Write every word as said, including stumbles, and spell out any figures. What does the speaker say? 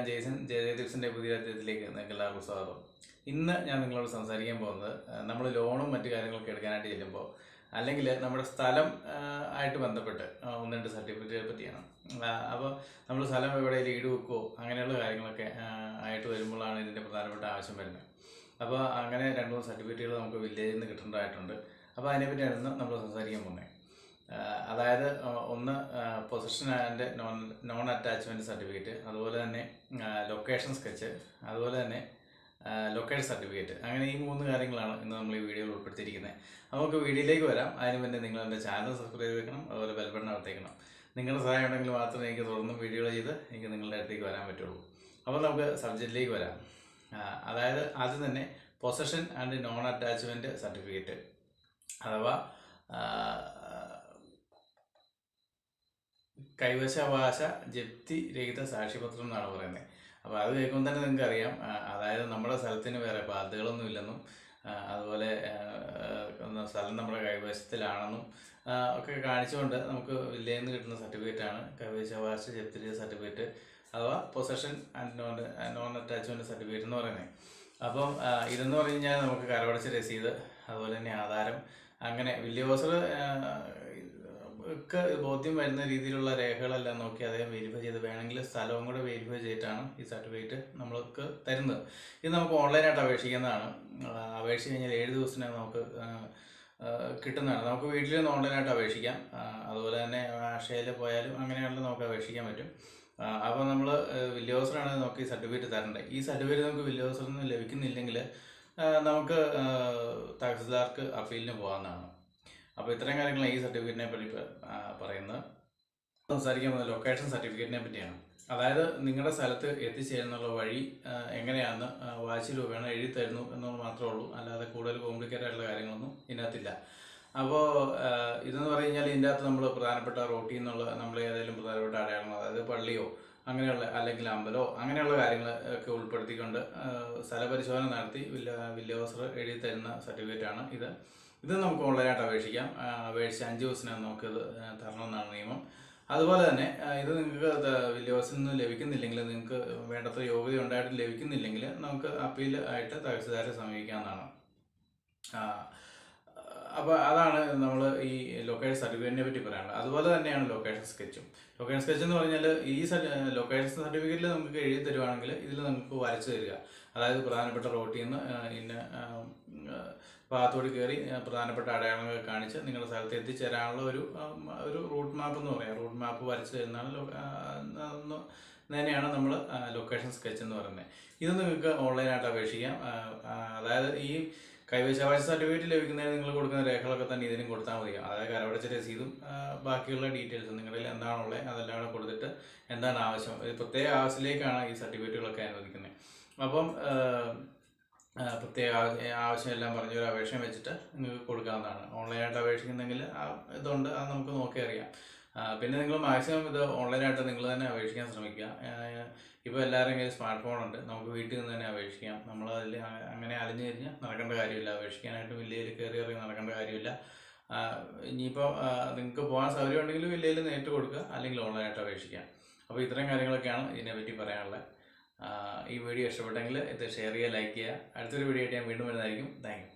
ഞാൻ ജെയ്സൺ ജയദേവ്സിൻ്റെ പുതിയ അധ്യായത്തിലേക്ക് നിങ്ങൾക്ക് എല്ലാവർക്കും സ്വാഗതം. ഇന്ന് ഞാൻ നിങ്ങളോട് സംസാരിക്കാൻ പോകുന്നത് നമ്മൾ ലോണും മറ്റു കാര്യങ്ങളൊക്കെ എടുക്കാനായിട്ട് ചെല്ലുമ്പോൾ അല്ലെങ്കിൽ നമ്മുടെ സ്ഥലം ആയിട്ട് ബന്ധപ്പെട്ട് ഒന്ന് രണ്ട് സർട്ടിഫിക്കറ്റുകളെ പറ്റിയാണ്. അപ്പോൾ നമ്മൾ സ്ഥലം എവിടെ ഈട് വെക്കുമോ അങ്ങനെയുള്ള കാര്യങ്ങളൊക്കെ ആയിട്ട് വരുമ്പോഴാണ് ഇതിൻ്റെ പ്രധാനപ്പെട്ട ആവശ്യം വരുന്നത്. അപ്പോൾ അങ്ങനെ രണ്ട് മൂന്ന് സർട്ടിഫിക്കറ്റുകൾ നമുക്ക് വില്ലേജിൽ നിന്ന് കിട്ടേണ്ടതായിട്ടുണ്ട്. അപ്പോൾ അതിനെപ്പറ്റിയാണ് നമ്മൾ സംസാരിക്കാൻ പോകുന്നത്. അതായത് ഒന്ന് possession and non non attachment certificate, അതുപോലെ തന്നെ ലൊക്കേഷൻ സ്കെച്ച്, അതുപോലെ തന്നെ ലൊക്കേഷൻ സർട്ടിഫിക്കറ്റ്. അങ്ങനെ ഈ മൂന്ന് കാര്യങ്ങളാണ് ഇന്ന് നമ്മൾ ഈ വീഡിയോയിൽ ഉൾപ്പെടുത്തിയിരിക്കുന്നത്. നമുക്ക് വീഡിയോയിലേക്ക് വരാം. അതിന് മുന്നേ നിങ്ങൾ എൻ്റെ ചാനൽ സബ്സ്ക്രൈബ് ചെയ്യണം, അതുപോലെ ബെൽ ബട്ടൺ അമർത്തിക്കണം. നിങ്ങളുടെ സഹായം ഉണ്ടെങ്കിൽ മാത്രമേ എനിക്ക് തുടർന്നും വീഡിയോകൾ ചെയ്ത് എനിക്ക് നിങ്ങളുടെ അടുത്തേക്ക് വരാൻ പറ്റുള്ളൂ. അപ്പോൾ നമുക്ക് സബ്ജക്റ്റിലേക്ക് വരാം. അതായത് ആദ്യം തന്നെ possession and non attachment certificate അഥവാ കൈവശാവകാശ ജപ്തി രഹിത സാക്ഷ്യപത്രം എന്നാണ് പറയുന്നത്. അപ്പോൾ അത് കേൾക്കുമ്പോൾ തന്നെ നിങ്ങൾക്ക് അറിയാം, അതായത് നമ്മുടെ സ്ഥലത്തിന് വേറെ ബാധ്യതകളൊന്നും ഇല്ലെന്നും അതുപോലെ സ്ഥലം നമ്മുടെ കൈവശത്തിലാണെന്നും ഒക്കെ കാണിച്ചുകൊണ്ട് നമുക്ക് വില്ലേജിൽ നിന്ന് കിട്ടുന്ന സർട്ടിഫിക്കറ്റാണ് കൈവശാവകാശ ജപ്തി രഹിത സർട്ടിഫിക്കറ്റ് അഥവാ possession and non non attachment certificate എന്ന് പറയുന്നത്. അപ്പം ഇതെന്ന് പറഞ്ഞു കഴിഞ്ഞാൽ നമുക്ക് കരമടച്ച രസീത്, അതുപോലെ തന്നെ ആധാരം, അങ്ങനെ വില്ലേജ് ഓഫീസർ ഒക്കെ ബോധ്യം വരുന്ന രീതിയിലുള്ള രേഖകളെല്ലാം നോക്കി അദ്ദേഹം വെരിഫൈ ചെയ്ത് വേണമെങ്കിൽ സ്ഥലവും കൂടെ വെരിഫൈ ചെയ്തിട്ടാണ് ഈ സർട്ടിഫിക്കറ്റ് നമ്മൾക്ക് തരുന്നത്. ഇത് നമുക്ക് ഓൺലൈനായിട്ട് അപേക്ഷിക്കുന്നതാണ്. അപേക്ഷിച്ച് കഴിഞ്ഞാൽ ഏഴ് ദിവസത്തിനകം നമുക്ക് കിട്ടുന്നതാണ്. നമുക്ക് വീട്ടിൽ നിന്ന് ഓൺലൈനായിട്ട് അപേക്ഷിക്കാം. അതുപോലെ തന്നെ അക്ഷയയിൽ പോയാലും അങ്ങനെയുള്ള നമുക്ക് അപേക്ഷിക്കാൻ പറ്റും. അപ്പോൾ നമ്മൾ വില്ലേജ് ഓഫീസറാണ് നമുക്ക് ഈ സർട്ടിഫിക്കറ്റ് തരേണ്ടത്. ഈ സർട്ടിഫിക്കറ്റ് നമുക്ക് വില്ലേജ് ഓഫീസറിൽ നിന്ന് ലഭിക്കുന്നില്ലെങ്കിൽ നമുക്ക് തഹസിൽദാർക്ക് അപ്പീലിന് പോകാവുന്നതാണ്. അപ്പോൾ ഇത്രയും കാര്യങ്ങൾ ഈ സർട്ടിഫിക്കറ്റിനെ പറ്റി പറയുന്നത്. സംസാരിക്കാൻ പോകുന്നത് ലൊക്കേഷൻ സർട്ടിഫിക്കറ്റിനെ പറ്റിയാണ്. അതായത് നിങ്ങളുടെ സ്ഥലത്ത് എത്തിച്ചേരുന്നുള്ള വഴി എങ്ങനെയാണെന്ന് വാശി രൂപേണ എഴുതി തരുന്നു എന്നത് മാത്രമേ ഉള്ളൂ. അല്ലാതെ കൂടുതൽ കോംപ്ലിക്കേറ്റഡ് ആയിട്ടുള്ള കാര്യങ്ങളൊന്നും ഇതിനകത്തില്ല. അപ്പോൾ ഇതെന്ന് പറഞ്ഞു കഴിഞ്ഞാൽ ഇതിൻ്റെ അകത്ത് നമ്മൾ പ്രധാനപ്പെട്ട റോട്ടിൽ നിന്നുള്ള നമ്മൾ ഏതെങ്കിലും പ്രധാനപ്പെട്ട അടയാളങ്ങൾ, അതായത് പള്ളിയോ അങ്ങനെയുള്ള അല്ലെങ്കിൽ അമ്പലമോ അങ്ങനെയുള്ള കാര്യങ്ങൾ ഒക്കെ ഉൾപ്പെടുത്തിക്കൊണ്ട് സ്ഥലപരിശോധന നടത്തി വില്ല വില്ലേജ് ഓഫീസർ എഴുതി തരുന്ന സർട്ടിഫിക്കറ്റാണ് ഇത്. ഇത് നമുക്ക് ഓൺലൈനായിട്ട് അപേക്ഷിക്കാം. അപേക്ഷിച്ച് അഞ്ച് ദിവസത്തിനകം നമുക്കിത് തരണമെന്നാണ് നിയമം. അതുപോലെ തന്നെ ഇത് നിങ്ങൾക്ക് വില്ലേജ് ഓഫീസിൽ നിന്ന് ലഭിക്കുന്നില്ലെങ്കിൽ, നിങ്ങൾക്ക് വേണ്ടത്ര യോഗ്യത ഉണ്ടായിട്ട് ലഭിക്കുന്നില്ലെങ്കിൽ നമുക്ക് അപ്പീൽ ആയിട്ട് തഹസിൽദാരെ സമീപിക്കാവുന്നതാണ്. അപ്പോൾ അതാണ് നമ്മൾ ഈ ലൊക്കേഷൻ സർട്ടിഫിക്കറ്റിനെ പറ്റി പറയാനുള്ളത്. അതുപോലെ തന്നെയാണ് ലൊക്കേഷൻ സ്കെച്ചും. ലൊക്കേഷൻ സ്കെച്ച് എന്ന് പറഞ്ഞാൽ ഈ ലൊക്കേഷൻ സർട്ടിഫിക്കറ്റിൽ നമുക്ക് എഴുതി തരുവാണെങ്കിൽ ഇതിൽ നമുക്ക് വരച്ച് തരിക. അതായത് പ്രധാനപ്പെട്ട റോട്ടിൽ നിന്ന് ഇന്ന ഭാഗത്തോട് കയറി പ്രധാനപ്പെട്ട അടയാളങ്ങൾ കാണിച്ച് നിങ്ങളുടെ സ്ഥലത്ത് എത്തിച്ചേരാനുള്ള ഒരു ഒരു റൂട്ട് മാപ്പ് എന്ന് പറയാം. റൂട്ട് മാപ്പ് വരച്ച് തരുന്നതാണ് തന്നെയാണ് നമ്മൾ ലൊക്കേഷൻ സ്കെച്ച് എന്ന് പറയുന്നത്. ഇത് നിങ്ങൾക്ക് ഓൺലൈനായിട്ട് അപേക്ഷിക്കാം. അതായത് ഈ കൈവശാവകാശ സർട്ടിഫിക്കറ്റ് ലഭിക്കുന്നതിന് നിങ്ങൾ കൊടുക്കുന്ന രേഖകളൊക്കെ തന്നെ ഇതിനും കൊടുത്താൽ മതി. അതായത് കരമടച്ച രസീതും ബാക്കിയുള്ള ഡീറ്റെയിൽസും നിങ്ങളിൽ എന്താണുള്ളത് അതെല്ലാം കൂടെ കൊടുത്തിട്ട് എന്താണ് ആവശ്യം, ഒരു പ്രത്യേക ആവശ്യത്തിലേക്കാണ് ഈ സർട്ടിഫിക്കറ്റുകളൊക്കെ അനുവദിക്കുന്നത്. അപ്പം പ്രത്യേക ആവശ്യമെല്ലാം പറഞ്ഞ ഒരു അപേക്ഷ വെച്ചിട്ട് നിങ്ങൾക്ക് കൊടുക്കാവുന്നതാണ്. ഓൺലൈനായിട്ട് അപേക്ഷിക്കുന്നെങ്കിൽ ഇതുണ്ട്, അത് നമുക്ക് നോക്കി അറിയാം. പിന്നെ നിങ്ങൾ മാക്സിമം ഇത് ഓൺലൈനായിട്ട് നിങ്ങൾ തന്നെ അപേക്ഷിക്കാൻ ശ്രമിക്കുക. ഇപ്പോൾ എല്ലാവരും കയ്യിൽ സ്മാർട്ട് ഫോണുണ്ട്, നമുക്ക് വീട്ടിൽ നിന്ന് തന്നെ അപേക്ഷിക്കാം. നമ്മൾ അതിൽ അങ്ങനെ അലിഞ്ഞു കഴിഞ്ഞാൽ നടക്കേണ്ട കാര്യമില്ല. അപേക്ഷിക്കാനായിട്ട് വില്ലേജിൽ കയറി ഇറങ്ങി നടക്കേണ്ട കാര്യമില്ല. ഇനിയിപ്പോൾ നിങ്ങൾക്ക് പോകാൻ സൗകര്യം ഉണ്ടെങ്കിൽ വില്ലേജിൽ നേരിട്ട് കൊടുക്കുക, അല്ലെങ്കിൽ ഓൺലൈനായിട്ട് അപേക്ഷിക്കാം. അപ്പോൾ ഇത്രയും കാര്യങ്ങളൊക്കെയാണ് ഇതിനെപ്പറ്റി പറയാനുള്ളത്. ഈ വീഡിയോ ഇഷ്ടപ്പെട്ടെങ്കിൽ ഇത് ഷെയർ ചെയ്യുക, ലൈക്ക് ചെയ്യുക. അടുത്തൊരു വീഡിയോ ആയിട്ട് ഞാൻ വീണ്ടും വരുന്നതായിരിക്കും. Thank U.